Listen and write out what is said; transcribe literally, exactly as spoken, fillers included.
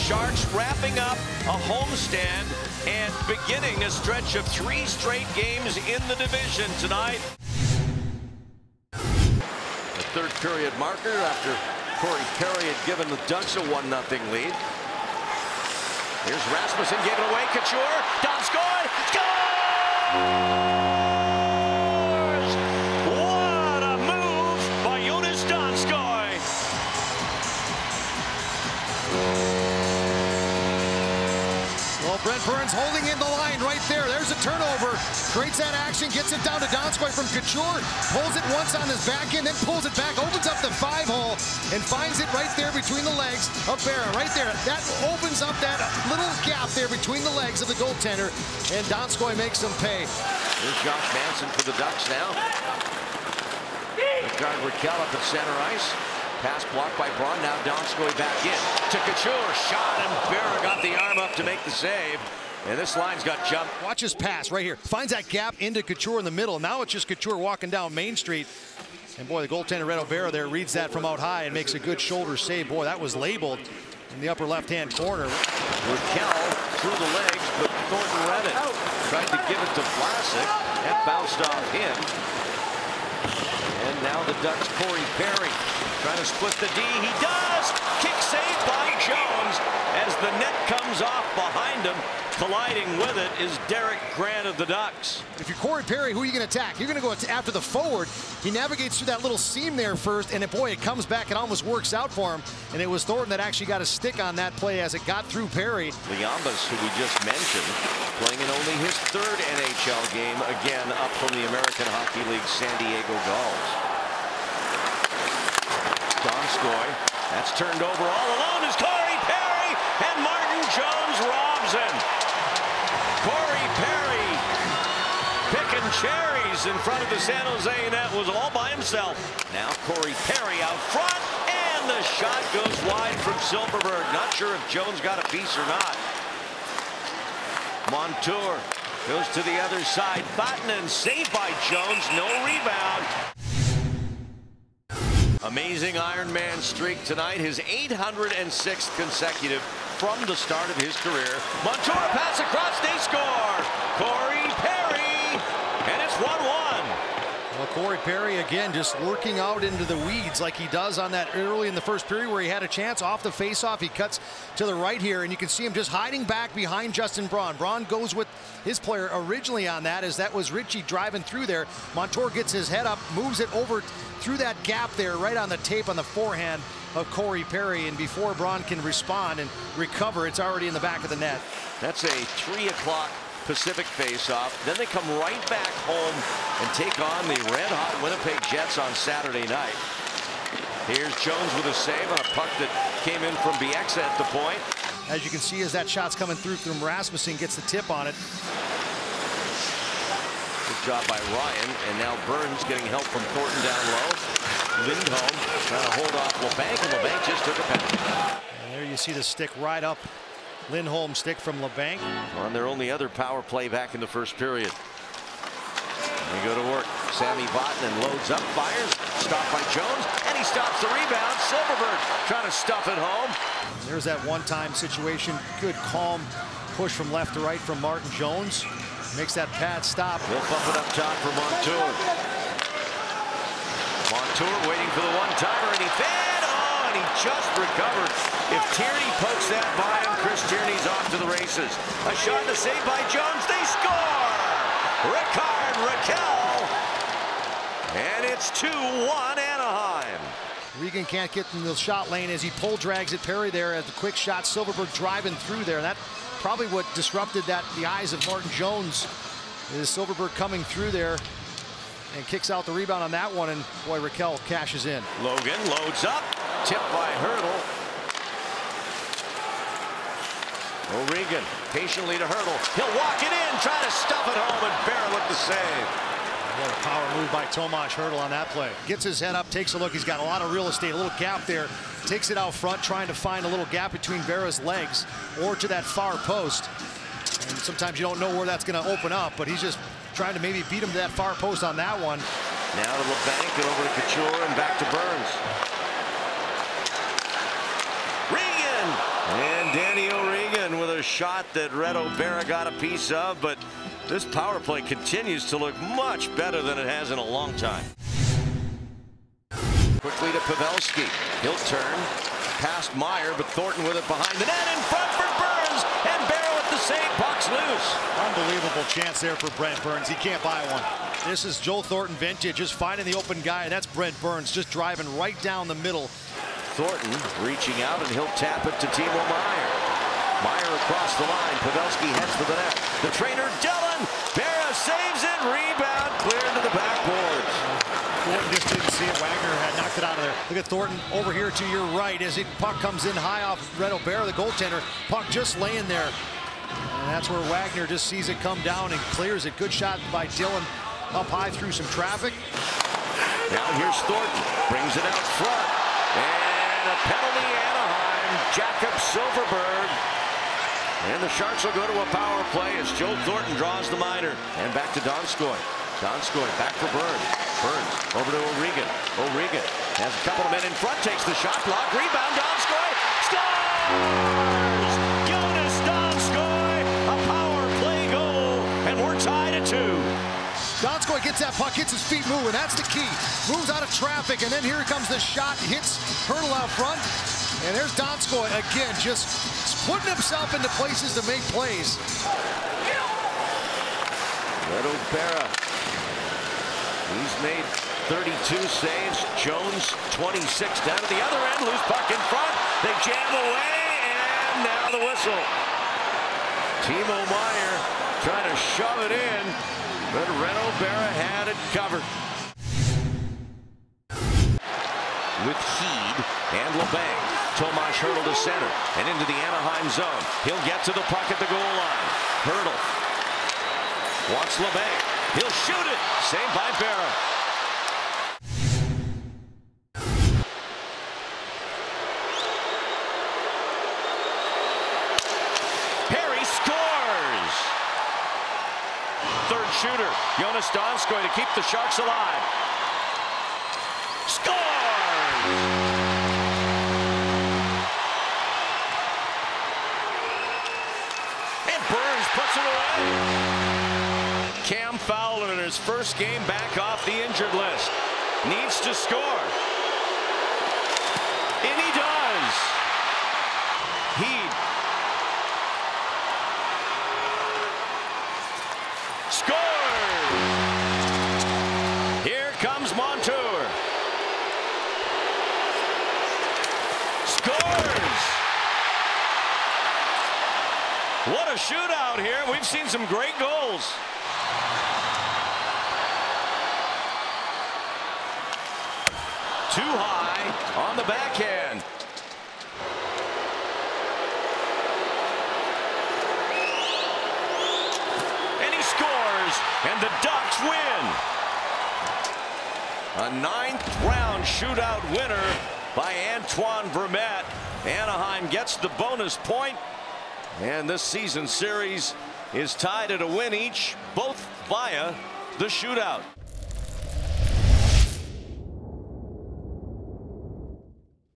Sharks wrapping up a homestand and beginning a stretch of three straight games in the division tonight. The third period marker after Corey Perry had given the Ducks a one nothing lead. Here's Rasmussen, gave it away. Couture, Donskoy, scores! What a move by Joonas Donskoy. Well, Brent Burns holding in the line right there. There's a turnover. Creates that action, gets it down to Donskoy from Couture. Pulls it once on his back end, then pulls it back, opens up the five hole, and finds it right there between the legs of Berra. Right there. That opens up that little gap there between the legs of the goaltender, and Donskoy makes him pay. Here's Josh Manson for the Ducks now. Rickard Rakell up at center ice. Pass blocked by Braun. Now Donskoy back in to Couture. Shot, and Berra got the arm up to make the save. And this line's got jumped. Watch his pass right here. Finds that gap into Couture in the middle. Now it's just Couture walking down Main Street. And boy, the goaltender Reto Berra there reads that from out high and makes a good shoulder save. Boy, that was labeled in the upper left-hand corner. Rakell through the legs, but Thornton read it. Tried to give it to Vlasic. That bounced off him. And now the Ducks, Corey Perry, trying to split the D. He does! Kick saved by Jones as the net comes off behind him. Colliding with it is Derek Grant of the Ducks. If you're Corey Perry, who are you going to attack? You're going to go after the forward. He navigates through that little seam there first, and boy, it comes back. It almost works out for him. And it was Thornton that actually got a stick on that play as it got through Perry. Liambas, who we just mentioned, playing in only his third N H L game, again up from the American Hockey League San Diego Gulls. Donskoy, that's turned over all alone is Corey Perry, and Martin Jones robs him. Corey Perry picking cherries in front of the San Jose net was all by himself. Now Corey Perry out front, and the shot goes wide from Silfverberg. Not sure if Jones got a piece or not. Montour goes to the other side. Vatanen saved by Jones. No rebound. Amazing Iron Man streak tonight. His eight hundred sixth consecutive from the start of his career. Montour pass across, they score. Corey Perry, and it's one one. Well, Corey Perry again just working out into the weeds like he does on that early in the first period where he had a chance off the faceoff. He cuts to the right here, and you can see him just hiding back behind Justin Braun. Braun goes with his player originally on that, as that was Ritchie driving through there. Montour gets his head up, moves it over through that gap there, right on the tape on the forehand of Corey Perry, and before Braun can respond and recover, it's already in the back of the net. That's a three o'clock Pacific face-off. Then they come right back home and take on the red-hot Winnipeg Jets on Saturday night. Here's Jones with a save on a puck that came in from Bieksa at the point. As you can see, as that shot's coming through from Rasmussen, gets the tip on it. Good job by Ryan, and now Burns getting help from Thornton down low. Lindholm trying to hold off LeBanc, and LeBanc just took a penalty. And there you see the stick right up. Lindholm stick from LeBanc. On their only other power play back in the first period. They go to work. Sammy Vatanen loads up, fires, stopped by Jones, and he stops the rebound. Silfverberg trying to stuff it home. There's that one-time situation. Good, calm push from left to right from Martin Jones. Makes that pad stop. He'll bump it up top for Montour. Montour waiting for the one-timer, and he fed. Oh, and he just recovered. If Tierney pokes that by him, Chris Tierney's off to the races. A shot to save by Jones. They score! Rickard Rakell. And it's two one Anaheim. Regan can't get in the shot lane as he pull drags it. Perry there at the quick shot. Silfverberg driving through there. That probably what disrupted that the eyes of Martin Jones is Silfverberg coming through there and kicks out the rebound on that one, and boy, Rakell cashes in. Logan loads up, tipped by Hurdle. O'Regan patiently to Hurdle. He'll walk it in, try to stuff it home, and Berra with the save. What a power move by Tomas Hurdle on that play. Gets his head up, takes a look. He's got a lot of real estate, a little gap there. Takes it out front, trying to find a little gap between Berra's legs or to that far post. And sometimes you don't know where that's going to open up, but he's just trying to maybe beat him to that far post on that one. Now to LeBanc and over to Couture and back to Burns. Regan! And Danny O'Regan with a shot that Red O'Bara got a piece of, but this power play continues to look much better than it has in a long time. Quickly to Pavelski. He'll turn past Meyer, but Thornton with it behind the net in front for Burns, and Barrow at the same. Puck's loose. Unbelievable chance there for Brent Burns. He can't buy one. This is Joe Thornton vintage, just finding the open guy, and that's Brent Burns just driving right down the middle. Thornton reaching out, and he'll tap it to Timo Meyer. Meyer across the line. Pavelski heads for the net. The trainer, Dylan. Barra saves it. Rebound cleared to the backboards. Thornton just didn't see it. Wagner had knocked it out of there. Look at Thornton over here to your right as it puck comes in high off Red O'Bara, the goaltender. Puck just laying there. And that's where Wagner just sees it come down and clears it. Good shot by Dylan up high through some traffic. Now here's Thornton. Brings it out front. And a penalty, Anaheim. Jakob Silfverberg. And the Sharks will go to a power play as Joe Thornton draws the minor. And back to Donskoy. Donskoy back for Burns. Burns over to O'Regan. O'Regan has a couple of men in front. Takes the shot block. Rebound. Donskoy scores! Jonas Donskoy. A power play goal. And we're tied at two. Donskoy gets that puck, hits his feet moving. That's the key. Moves out of traffic, and then here comes the shot. Hits Hurdle out front. And there's Donskoy again, just putting himself into places to make plays. Red O'Bara. He's made thirty-two saves. Jones, twenty-six down to the other end. Loose puck in front. They jam away, and now the whistle. Timo Meyer trying to shove it in, but Red O'Bara had it covered. With Heed and LeBang. Tomas Hurdle to center and into the Anaheim zone. He'll get to the puck at the goal line. Hurdle wants LeBang. He'll shoot it. Saved by Barra. Perry scores. Third shooter, Jonas Donskoy to keep the Sharks alive. Scores! Puts it away. Cam Fowler in his first game back off the injured list. Needs to score. And he does. Heed. Scores. Here comes Montour. Scores. What a shootout here. We've seen some great goals. Too high on the backhand. And he scores, and the Ducks win. A ninth round shootout winner by Antoine Vermette. Anaheim gets the bonus point. And this season series is tied at a win each, both via the shootout.